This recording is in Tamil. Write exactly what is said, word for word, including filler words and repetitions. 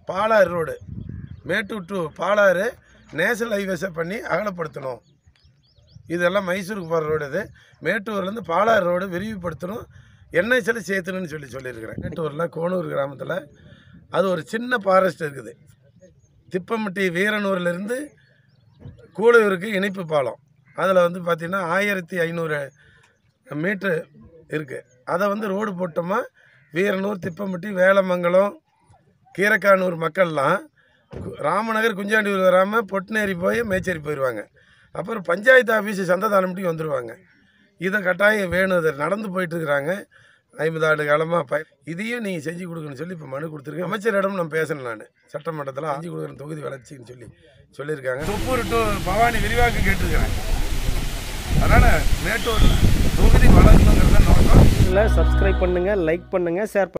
Palar road Mettur to Palar national ஹைவேஸை பண்ணி அகலப்படுத்தணும். இதெல்லாம் மைசூருக்கு போகிற ரோடு. இது மேட்டூர்லேருந்து பாலாறு ரோடு விரிவுபடுத்தணும், எண்ணெய் செலவு சேர்த்தணும்னு சொல்லி சொல்லியிருக்கிறேன். மேட்டூரில் கோனூர் கிராமத்தில் அது ஒரு சின்ன ஃபாரஸ்ட் இருக்குது. திப்பம்பட்டி வீரனூர்லேருந்து கூடையூருக்கு இணைப்பு பாலம், அதில் வந்து பார்த்திங்கன்னா ஆயிரத்தி ஐநூறு மீட்ரு இருக்குது. அதை வந்து ரோடு போட்டோமா வீரனூர், திப்பம்பட்டி, வேலமங்கலம், கீரக்கானூர் மக்கள்லாம் ராமநகர் குஞ்சாண்டியூர் வராமல் பொட்டுநேரி போய் மேச்சேரி போயிடுவாங்க. அப்புறம் பஞ்சாயத்து ஆஃபீஸு சந்ததானம்ட்டி வந்துடுவாங்க. இதை கட்டாயம் வேணும். இதை நடந்து போயிட்டுருக்குறாங்க ஐம்பது ஆண்டு காலமாக. ப இதையும் நீங்கள் செஞ்சு கொடுக்கணும்னு சொல்லி இப்போ மனு கொடுத்துருக்கேன். அமைச்சரிடம் நான் பேசணும். நான் சட்டமன்றத்தில் செஞ்சு கொடுக்குறேன் தொகுதி வளர்ச்சின்னு சொல்லி சொல்லியிருக்காங்க. தொப்பூர் டு பவானி விரிவாக்க கேட்டிருக்கிறேன். அதனால் மேட்டூர் தொகுதி வளர்க்கணுங்கிறத நோக்கம். இல்லை, சப்ஸ்கிரைப் பண்ணுங்கள், லைக் பண்ணுங்கள், ஷேர்